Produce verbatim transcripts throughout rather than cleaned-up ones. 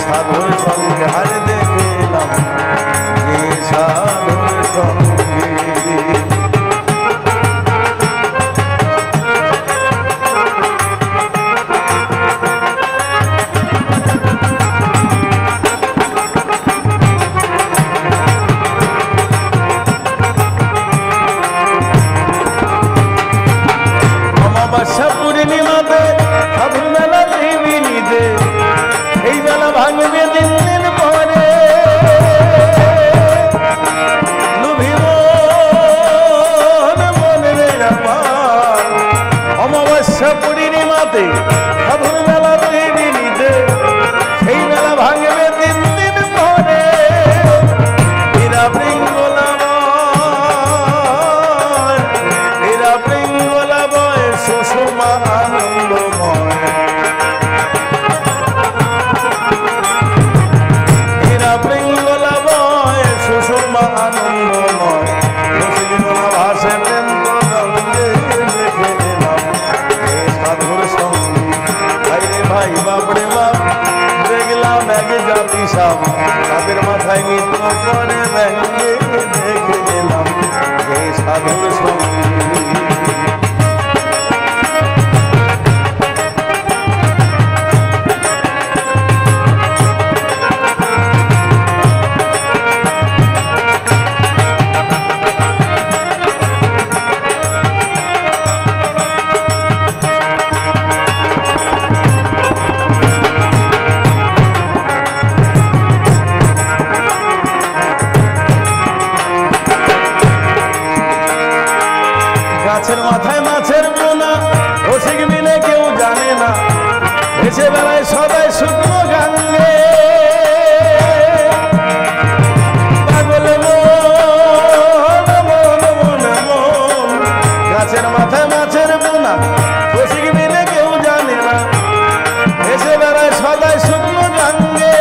সাধুর সঙ্গে হারে দেখলাম যে সাধুর সঙ্গে। অমাবস্যা পূর্ণিমাতে সাধুর মেলা দেবিনীতে এই বেলা ভাঙবে দিন দিন পরে লুভিব মনে আমার। অমাবস্যা পূর্ণিমাতে সাধুর মেলা দেবিনীতে সেই বেলা ভাঙবে দিন দিন পরে হীরা বৃঙ্গলাময় হীরা বৃঙ্গলাময় সুষমা আনন্দময় হীরা বৃঙ্গলাময় সুষমা আনন্দময় রসিকমনা ভাসে প্রেম তরঙ্গে দেখে এলাম এ সাধুর সঙ্গে। ভাইরে ভাই বাপরে বাপ দেখলাম এক জাতি সাপ তাদের মাথায় নৃত্য করে ব্যাঙ্গে দেখে এলাম এ সাধুর সঙ্গে। গাছের মাথায় মাছের পোনা রসিক মিলে কেউ জানে না ভেসে বেড়ায় সবাই শুকনো গাঙ্গে পাগল মন মন মন মন। গাছের মাথায় মাছের পোনা রসিক মিলে কেউ জানে না ভেসে বেড়ায় সবাই শুকনো গাঙ্গে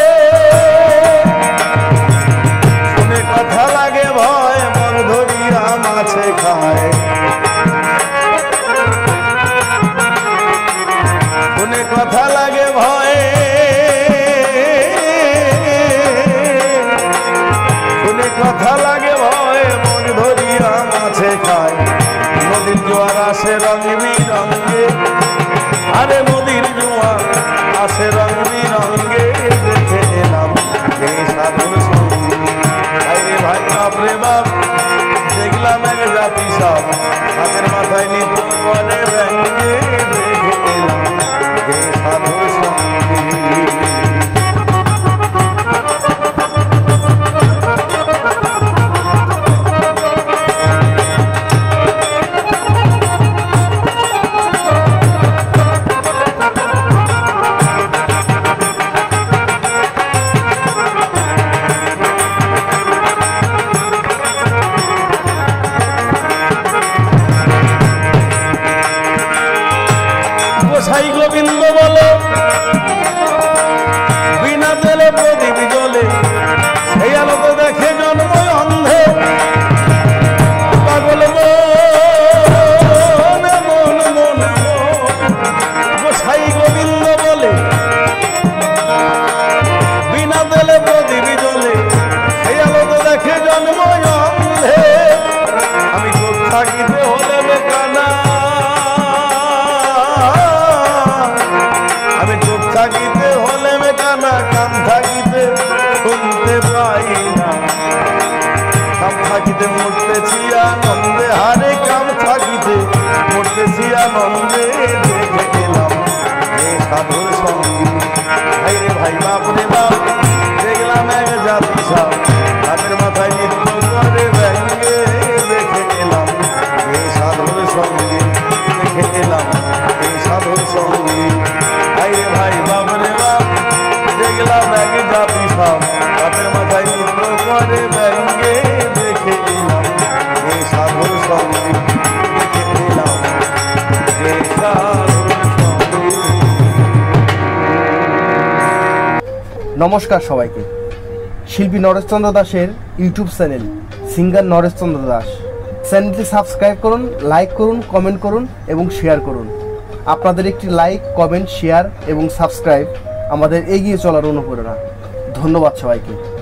শুনে কথা লাগে ভয় মন ধরিয়া মাছে খায় শুনে কথা লাগে ভয় শুনে কথা লাগে ভয় মন ধরিয়া মাছে খায়। নদীর জোয়ার আসে রং বিরঙ্গে আরে নদীর জোয়ার আসে রং বিরঙ্গে দেখে এলাম এই সাধুর সঙ্গে। ভাইরে ভাই বাপরে বাপ দেখলাম এক জাতি সাপ হাতের মাথায় নৃত্য করে ব্যাঙ্গে দেখে এলাম এই সাধুর সঙ্গে। গোসাই গোবিন্দ বলে বিনা তেলে প্রদীপ জ্বলে সেই আলোতে দেখে জন্ম অন্ধে পাগল মন মন মন। গোসাই গোবিন্দ বলে বিনা তেলে প্রদীপ জ্বলে সেই আলোতে দেখে জন্ম অন্ধে। আমি চোখ থাকিতে হলে বেকানা আমি চোখ থাকিতে হলে মেকানা কান থাকিতে শুনতে পাই না কাম থাকিতে মরতেছি আনন্দে হারে কাম থাকিতে মরতেছি আনন্দে দেখে গেলাম এই সাধুর সঙ্গে। ভাইরে ভাই বাপরে বাপ দেখলাম এক জাতি সাপ হাতের মাথায় নৃত্য করে ব্যাঙ্গে দেখে এলাম এই সাধুর সঙ্গে দেখে এলাম এই সাধুর সঙ্গে। ভাইরে ভাই বাপরে বাপ দেখলাম এক জাতি সাপ হাতের মাথায় নৃত্য করে ব্যাঙ্গে দেখে এলাম এই সাধুর সঙ্গে দেখে এলাম এই সাধুর সঙ্গে। নমস্কার সবাইকে। শিল্পী নরেশচন্দ্র দাসের YouTube channel singer Nareshchandra Das চ্যানেলটি সাবস্ক্রাইব করুন, লাইক করুন, কমেন্ট করুন এবং শেয়ার করুন। আপনাদের একটি লাইক, কমেন্ট, শেয়ার এবং সাবস্ক্রাইব আমাদের এগিয়ে চলার অনুপ্রেরণা। ধন্যবাদ সবাইকে।